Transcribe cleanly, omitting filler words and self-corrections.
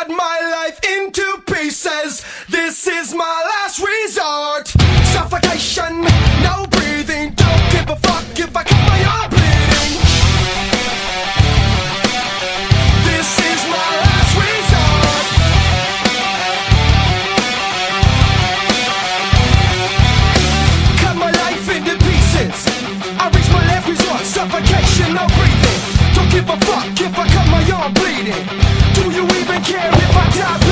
cut my life into pieces. This is my last resort. Suffocation, no breathing. Don't give a fuck if I cut my arm bleeding. This is my last resort. Cut my life into pieces. I reach my last resort. Suffocation, no breathing. Don't give a fuck if I cut my arm bleeding. Do you even care if I die?